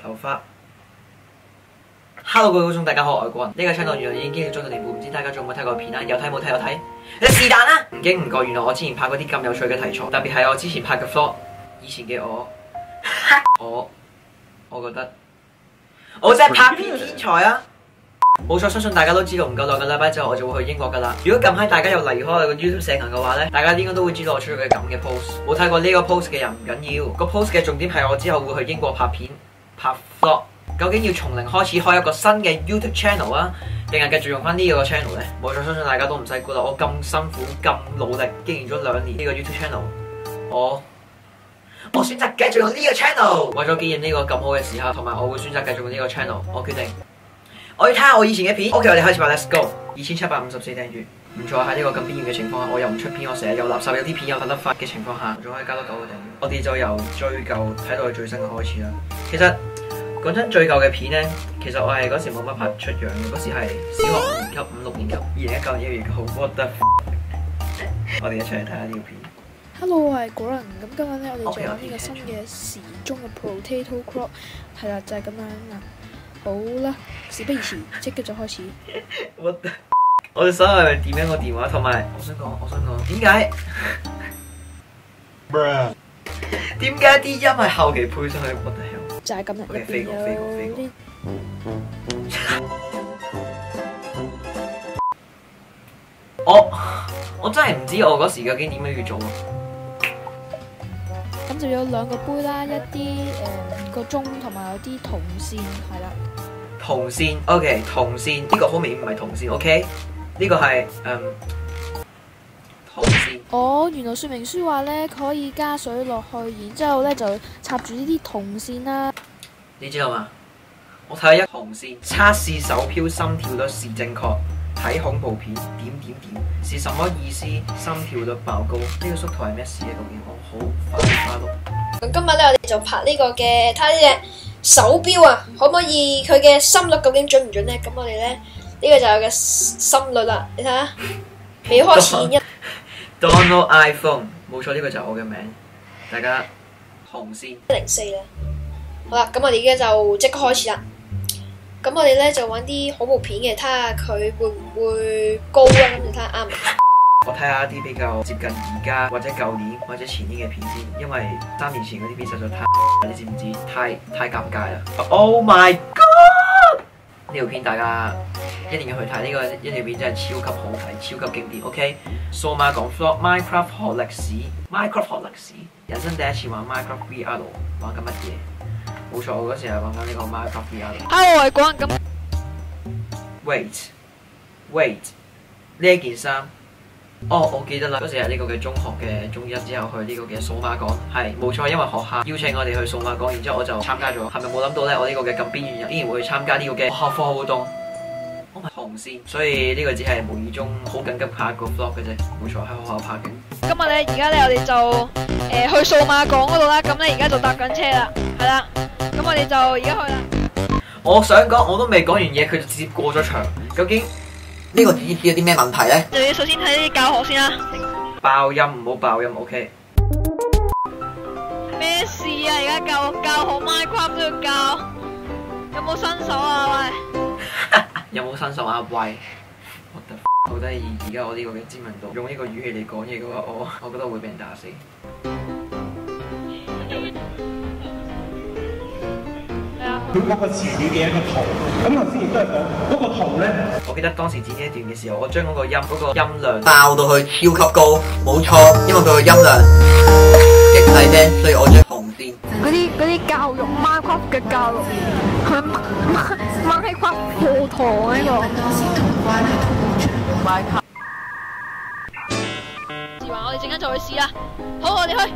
頭髮。Hello 各位觀眾，大家好，我係國人。呢個 channel 原來已經經歷咗6年半，唔知大家仲有冇睇過片啦？有睇冇睇有睇？你是但啦！唔經唔覺，原來我之前拍過啲咁有趣嘅題材，特別係我之前拍嘅 vlog， 以前嘅我覺得我真係拍片天才啊！冇錯，相信大家都知道，唔夠2個禮拜之後我就會去英國噶啦。如果近排大家又離開我個 YouTube 社群嘅話咧，大家應該都會知道我出咗嘅咁嘅 post。冇睇過呢個 post 嘅人唔緊要，個 post 嘅重點係我之後會去英國拍片拍 vlog。究竟要從零開始開一個新嘅 YouTube channel 啊，定係繼續用翻呢個 channel 咧？冇錯，相信大家都唔使估啦。我咁辛苦咁努力經營咗2年呢個 YouTube channel， 我選擇繼續用呢個 channel。為咗紀念呢個咁好嘅時刻，同埋我會選擇繼續用呢個 channel。我決定我要睇下我以前嘅片。OK， 我哋開始吧 ，Let's go。2754訂閱，唔錯。喺呢個咁邊緣嘅情況下，我又唔出片，我成日有垃圾，有啲片又拍得快嘅情況下，仲可以加多9個訂閱。我哋就由最舊睇到去最新嘅開始啦。其實講真，最舊嘅片呢，其實我係嗰時冇乜拍出樣嘅，嗰時係小學5年級、5、6年級，2019年1月9號 ，what the f。我哋一齊嚟睇下呢條片。 Hello， 我係果仁。咁今日咧，我哋就玩呢個新嘅時鐘嘅 Potato Crop， 係啦，就係咁樣啦。好啦，事不宜遲，即刻就開始。 我哋手係咪點樣個電話？同埋我想講，點解啲音係後期配上去？What the hell？ 就係今日入邊有啲。 我真係唔知我嗰時究竟點樣要做。 咁就有2個杯啦，一啲個鐘同埋有啲銅線，係啦。 銅線 ，OK， 銅線呢個好明顯唔係銅線 ，OK， 呢個係銅線。 哦，原來說明書話咧可以加水落去，然之後咧就插住呢啲銅線啦。 你知道嗎？我睇一銅線，測試手錶心跳率是正確，睇恐怖片是什麼意思？心跳率爆高，呢個縮圖係咩事咧？究竟我好花碌。 咁今日咧，我哋就拍呢個嘅，睇下呢隻手錶啊，可唔可以佢嘅心率究竟準唔準咧？咁我哋咧呢個就係嘅心率啦，你睇下，未開始一。 Donald iPhone， 冇錯，呢個就係我嘅名。大家銅線 104啦。好啦，咁我哋而家就即刻開始啦。咁我哋咧就揾啲恐怖片嘅，睇下佢會唔會高啊？咁就睇下啱唔啱。 我睇下一啲比較接近而家或者舊年或者前年嘅片先，因為3年前嗰啲片實在太，你知唔知？太尷尬啦 ！Oh my god！ 呢條片大家一定要去睇，呢條片真係超級好睇，超級經典。OK， 數碼講 vlog Minecraft 學歷史，人生第一次玩 Minecraft VR， 玩緊乜嘢？冇錯，我嗰時係玩緊呢個 Minecraft VR。 Hello， 我係果仁。咁 Wait， 呢一件衫。我記得啦，嗰時係呢個嘅中學嘅中一之後去呢個嘅數碼港，係冇錯，因為學校邀請我哋去數碼港，然之後我就參加咗。係咪冇諗到咧？我呢個嘅咁邊緣人竟然會去參加呢個嘅學校課外活動，我咪紅線，所以呢個只係無意中好緊急拍個 vlog 嘅啫，冇錯，喺學校拍嘅。 今日咧，而家咧我哋就去數碼港嗰度啦。咁咧而家就搭緊車啦，係啦。咁我哋就而家去啦。 我想講，我都未講完嘢，佢就直接過咗場。究竟呢個電視有啲咩問題咧？ 就要首先睇啲教學先啦。 爆音唔好爆音 ，OK？ 咩事啊？而家教學 Minecraft 都要教，有冇新手啊？喂， 有冇新手啊？喂，好得意！而家我呢個嘅知名度，用呢個語氣嚟講嘢嘅話，我覺得會俾人打死。 佢嗰個詞語嘅一個圖，咁頭先亦都係講嗰個圖咧。 我記得當時剪呢一段嘅時候，我將嗰個音量爆到去超級高，冇錯，因為佢個音量極細聲，所以我將紅線。 嗰啲教育 Minecraft 嘅教育，係咪 Minecraft 課堂呢個？試話我哋陣間就去試啦。好，我哋去。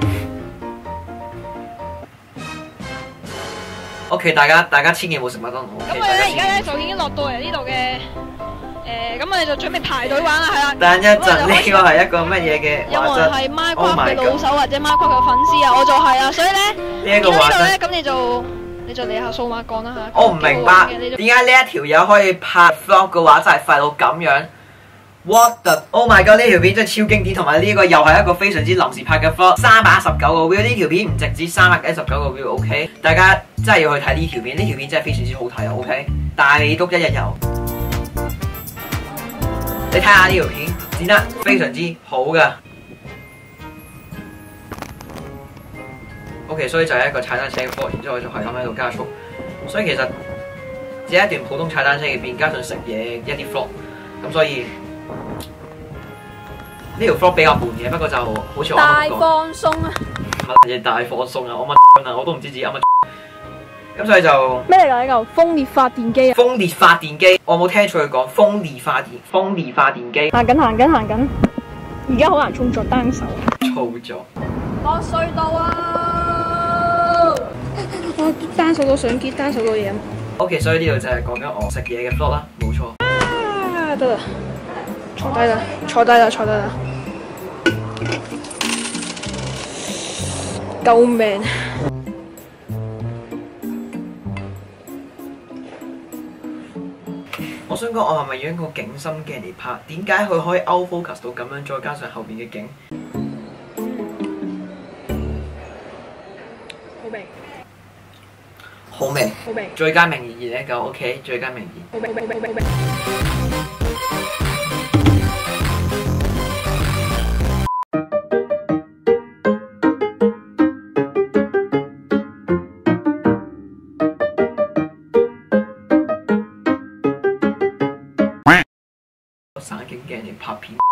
OK， 大家千祈唔好食麥當勞。 咁我哋咧而家咧就已經落到嚟呢度嘅，咁我哋就準備排隊玩啦，係啦。 等一陣，呢個係一個乜嘢嘅？ 有冇人係 Minecraft 嘅老手或者 Minecraft 嘅粉絲啊？我就係啊，所以咧呢一個話咧， 咁你就嚟下數碼港啦嚇。 我唔明白點解呢一條友可以拍 vlog 嘅話真係快到咁樣。 What the Oh my god！呢條片真係超經典，同埋呢個又係一個非常之臨時拍嘅 vlog，319個 view，呢條片唔直止319個 view，OK？大家真係要去睇呢條片，呢條片真係非常之好睇啊 ，OK？大美督一日遊，你睇下呢條片剪得非常之好噶。OK， 所以就係一個踩單車嘅 vlog，然之後就係咁喺度加速，所以其實只係一段普通踩單車嘅片，加上食嘢一啲 vlog， 咁所以。呢條 vlog 比較悶嘅，不過就好似我啱啱講， 大放鬆啊！ 乜嘢大放鬆啊？我乜啊？我都唔知自己乜。咁所以就咩嚟㗎呢嚿風烈發電機啊？ 風烈發電機，我冇聽錯佢講風烈發電機。 行緊，而家好難操作單手。 操作。 落隧道啊！我單手都想結單手個嘢。 OK， 所以呢度就係講緊我食嘢嘅 vlog 啦，冇錯。 啊，得啦，坐低啦。救命！ 我想講，我係咪要一個景深鏡嚟拍？點解佢可以 out focus 到咁樣，再加上後邊嘅景？好味。最佳名言嚟嘅 OK， 最佳名言。省景鏡嚟拍片。